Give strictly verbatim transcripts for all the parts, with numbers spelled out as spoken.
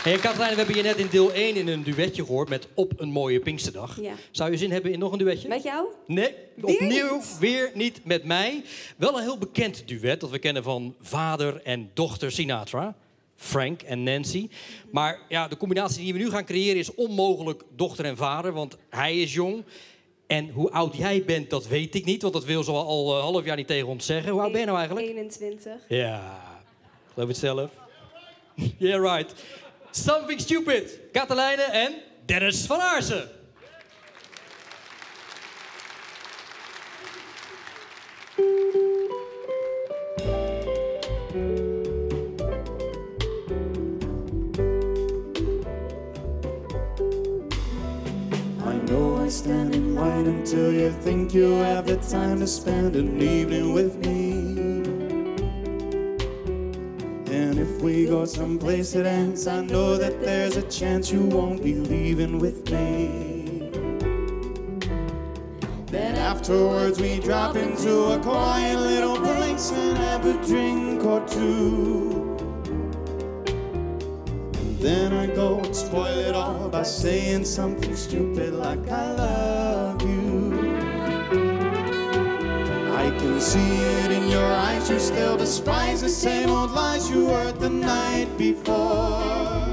Hey Katrijn, we hebben je net in deel één in een duetje gehoord met Op een mooie Pinksterdag. Ja. Zou je zin hebben in nog een duetje? Met jou? Nee, Weer opnieuw niet. weer niet met mij. Wel een heel bekend duet dat we kennen van vader en dochter Sinatra. Frank en Nancy. Maar ja, de combinatie die we nu gaan creëren is onmogelijk dochter en vader, want hij is jong. En hoe oud jij bent, dat weet ik niet, want dat wil ze al een half jaar niet tegen ons zeggen. Hoe oud ben je nou eigenlijk? eenentwintig. Ja, geloof het zelf. Yeah, right. Something Stupid, Katelijne en Dennis van Aarsen. I know I stand in line until you think you have the time to spend an evening with me. And if we go someplace that ends, I know that there's a chance you won't be leaving with me. Then afterwards we drop into a quiet little place and have a drink or two. Then I go and spoil it all by saying something stupid like I love you. I can see it in your eyes, you still despise the same old lies you heard the night before.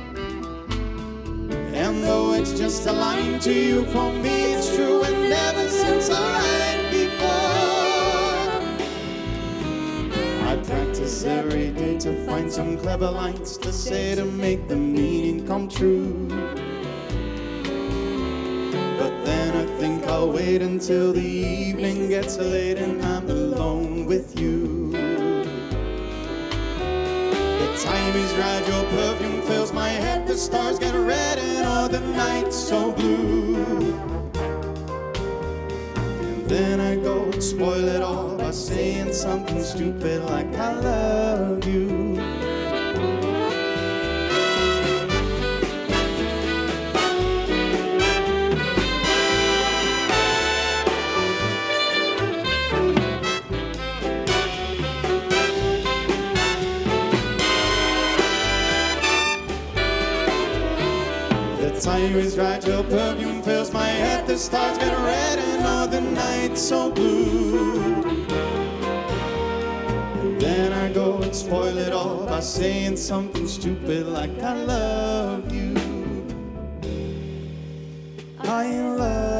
And though it's just a line to you, for me it's true, and never since I lied before. I practice every day to find some clever lines to say to make the meaning come true. But then I think I'll wait until the evening gets late and I'm alone with you. The time is right, your perfume fills my head, the stars get red and all the night's so blue. Then I go and spoil it all by saying something stupid like I love you. The time is right, your perfume fills my head, the stars get red and all the night's so blue. And then I go and spoil it all by saying something stupid like I love you. I love you.